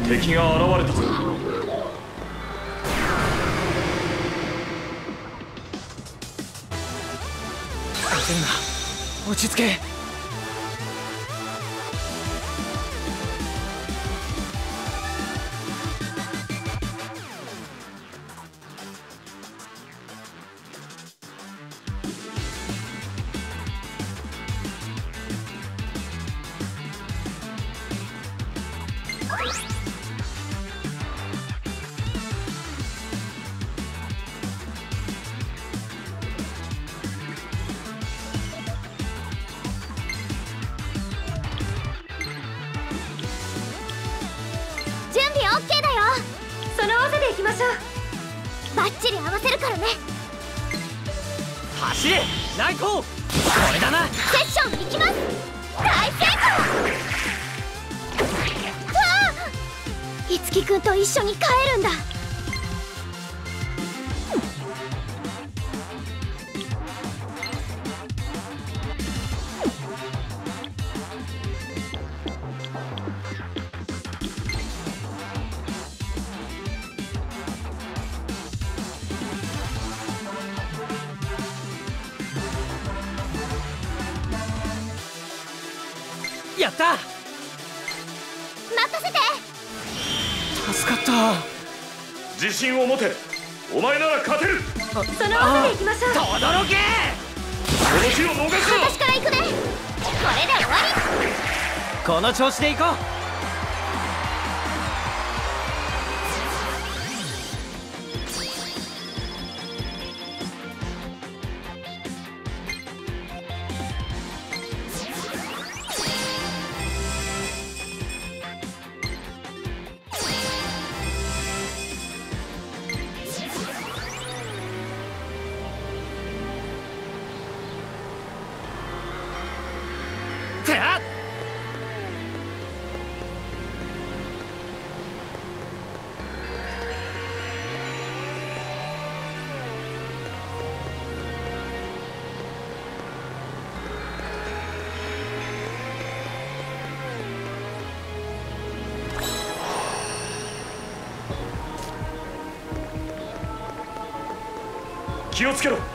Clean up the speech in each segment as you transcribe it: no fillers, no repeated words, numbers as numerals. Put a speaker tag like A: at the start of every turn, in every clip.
A: 敵が現れたぞ。
B: 焦るな、落ち着け。
C: バッチリ合わせるからね。
B: 走れ来航。これだな。
C: セッション行きます。大成功。わあ、いつきくんと一緒に帰るんだ。
B: やった。
C: 任せて。
B: 助かった。
A: 自信を持て。お前なら勝てる。
C: その技で行きましょう。
B: とどろけ。
A: この日を逃すな。
C: 私から行くね。これで終わり。
B: この調子で行こう。
A: 気をつけろ。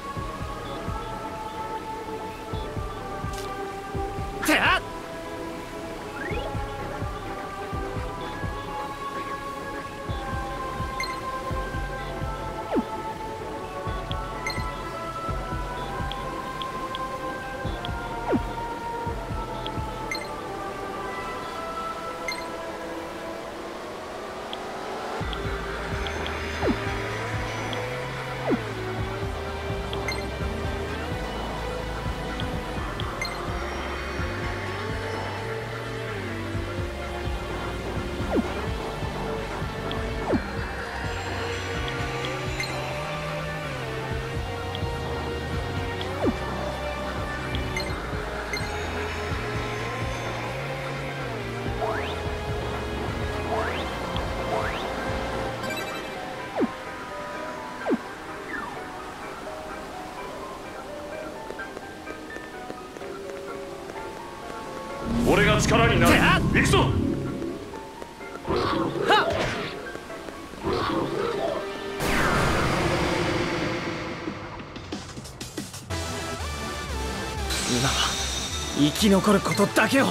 A: 俺が力になる。行くぞ。
B: はっ。今は生き残ることだけを。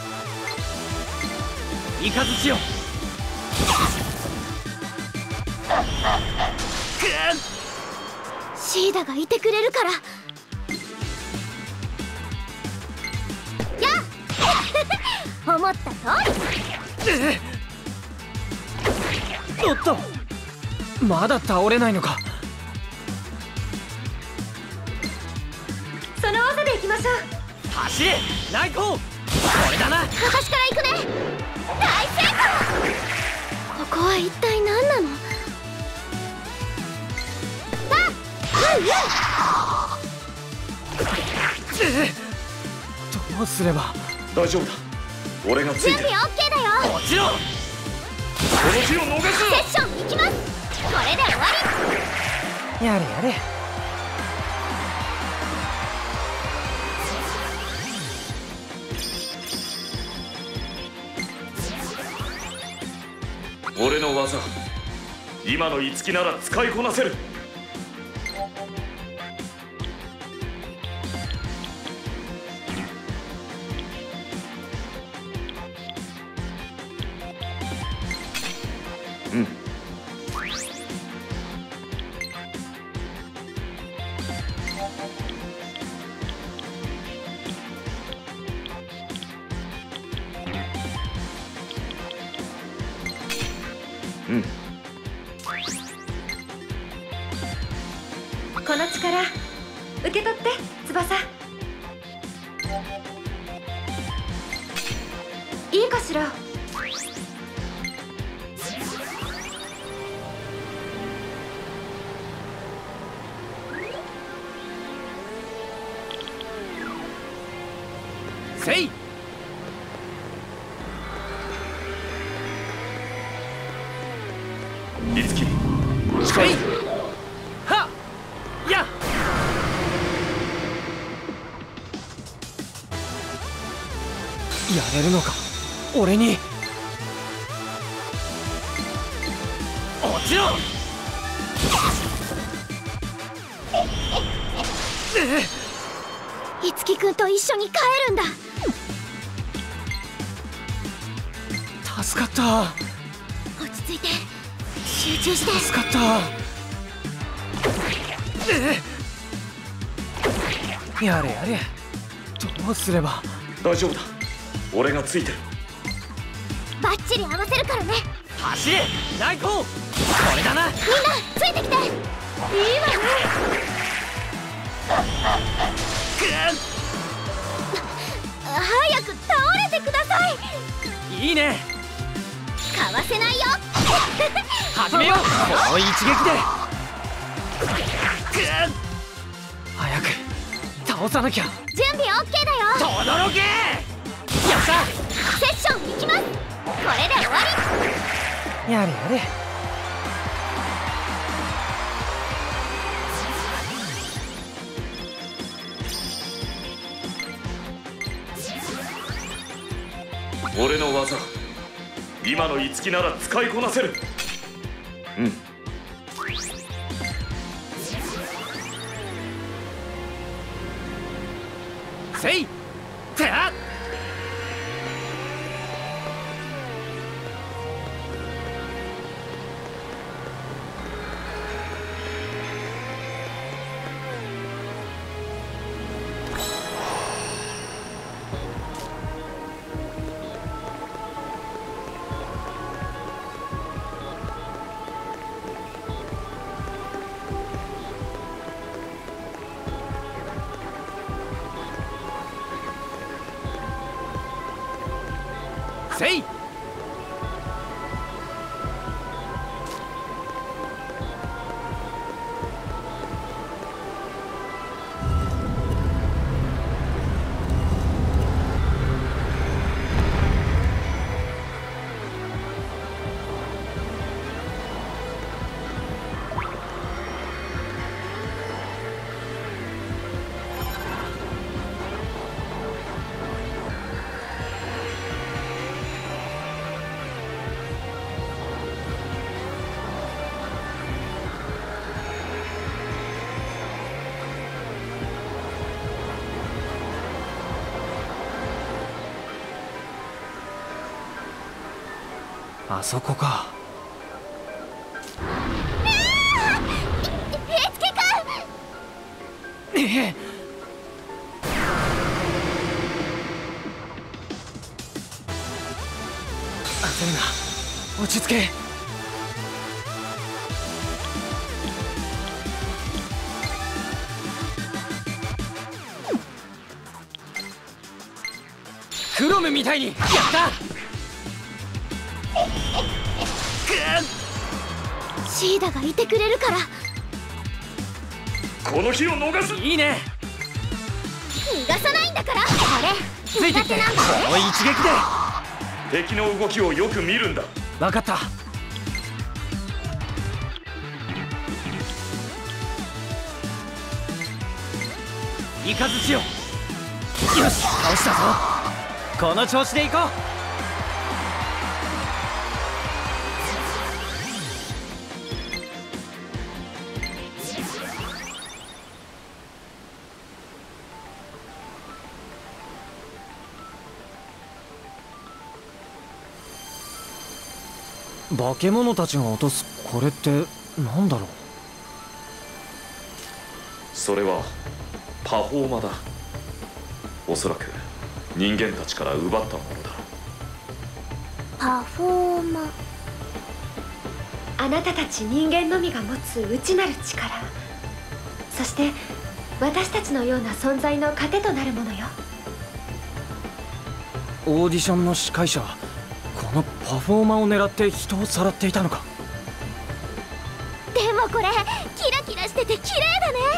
B: イカズチよ。
C: シーダがいてくれるから。思った通り。
B: おっと、まだ倒れないのか。
C: その技で行きましょう。
B: 走れ来航。これだな。
C: 私から行くね。大成功。ここは一体何なの。
B: どうすれば。
A: 大丈夫だ。俺がついてる。
C: 準備 OK だよ。
B: もちろん。
A: この日を逃すな。
C: セッション行きます。これで終わ
B: り。やれやれ。
A: 俺の技、今の樹なら使いこなせる。うん。うん。
C: この力受け取って翼。いいかしら。
B: せい。
A: いつき
B: せい。はっやっ。やれるのか俺に。落ちろ。
C: いつきくんと一緒に帰るんだ。
B: 助かった。
C: 落ち着いて集中して。
B: 助かった。やれやれ。どうすれば。
A: 大丈夫だ、俺がついてる。
C: バッチリ合わせるからね。
B: 走れナイコー。これだな。
C: みんなついてきて。いいわね。早く倒れてください。
B: いいね。
C: かわせないよ。
B: 始めよう。この一撃で早く倒さなきゃ。
C: 準備 OK だよ。
B: とどろけ。やった。
C: セッション行きます。これで終わり。
B: やれやれ。
A: 俺の技、今の樹なら使いこなせる。うん。
B: せい。てあっ。せい。あそこか。
C: いつきくん。
B: 焦るな。落ち着け。クロムみたいにやった。
C: シーダがいてくれるから。
A: この日を逃す。
B: いいね。
C: 逃がさないんだから。これ
B: ついてきて。この一撃で。
A: 敵の動きをよく見るんだ。
B: 分かった。イカズチよ。よし倒したぞ。この調子でいこう。 化け物たちが落とすこれってなんだろう。
A: それはパフォーマだ。おそらく人間たちから奪ったものだ。
C: パフォーマ。
D: あなたたち人間のみが持つ内なる力、そして私たちのような存在の糧となるものよ。
B: オーディションの司会者はこのパフォーマーを狙って人をさらっていたのか。
C: でもこれキラキラしてて綺麗だね。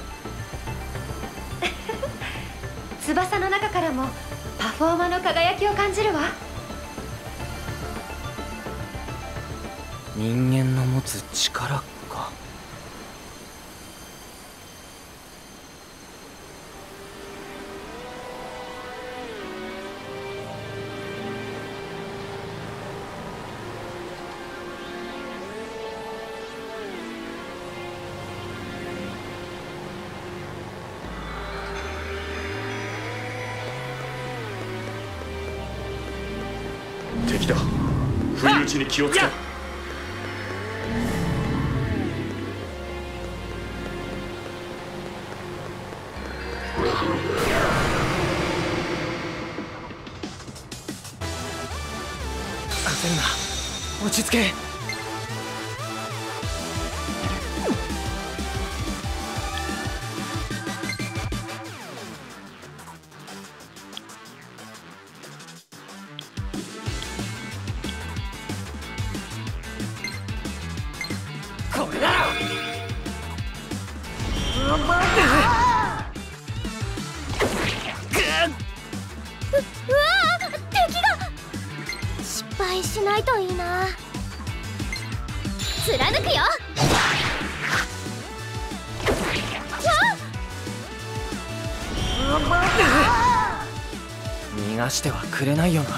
D: 翼の中からもパフォーマーの輝きを感じるわ。
B: 人間の持つ力か。
A: 敵だ。不意打ちに気をつけ。
B: 焦るな、落ち着け。これだろ。
C: うわー、敵が。失敗しないといいな。貫くよ。
B: 逃がしてはくれないよな。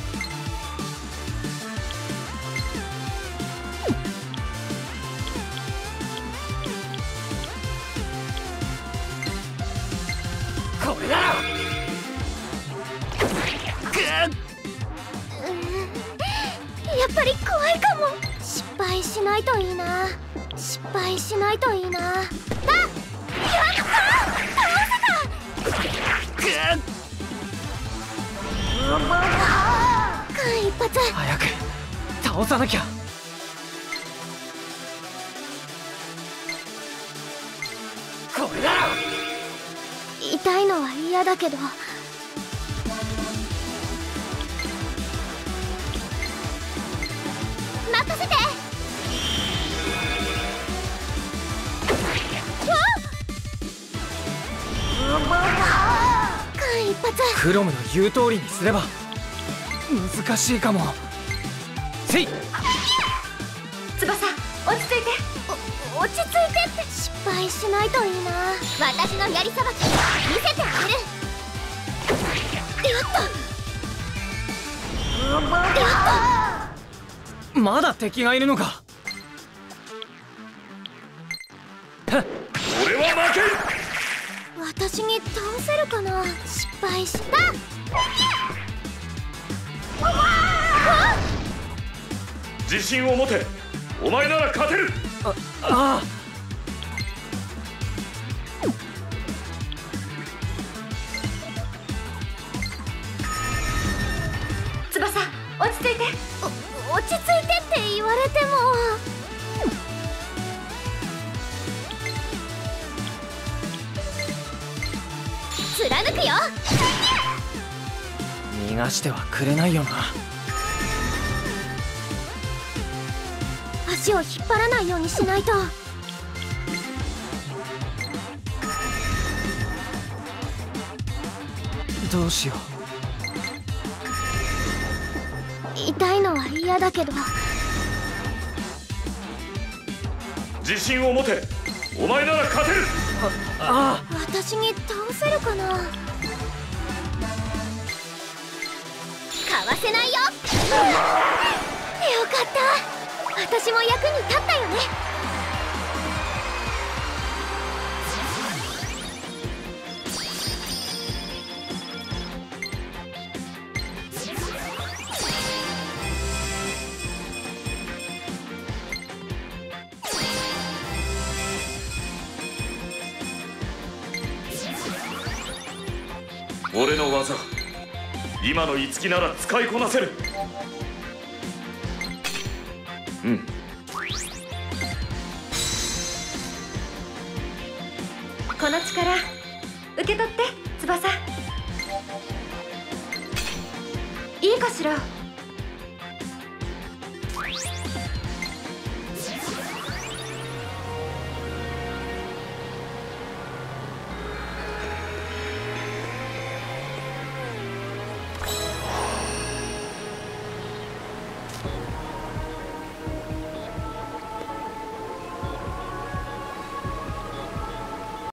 B: これだろ。
C: やっぱり怖いかも。失敗しないといいな。失敗しないといいな。あ、やった。倒せた。間一髪。
B: 早く倒さなきゃ。これだろ。
C: 痛いのは嫌だけど。任せて。間一髪。
B: クロムの言う通りにすれば。難しいかも。せい。
D: 翼、落ち着いて。
C: 落ち着いてって。失敗しないといいな。私のやりさばき見せてあげる。やった。やった。
B: まだ敵がいるのか。
A: 俺は負けん。
C: 私に倒せるかな。失敗した。
A: 自信を持て。お前なら勝てる。
B: ああ。
D: 翼、落ち着いて。
C: 落ち着いてって言われても。貫くよ。
B: 逃がしてはくれないよな。
C: 足を引っ張らないようにしないと。
B: どうしよう。
C: 痛いのは嫌だけど。
A: 自信を持て。お前なら勝てる。
B: ああ。
C: 私に倒せるかな。かわせないよ。よかった。私も役に立ったよね。
A: 俺の技今の五木なら使いこなせる。うん。
D: この力受け取って翼。いいかしら。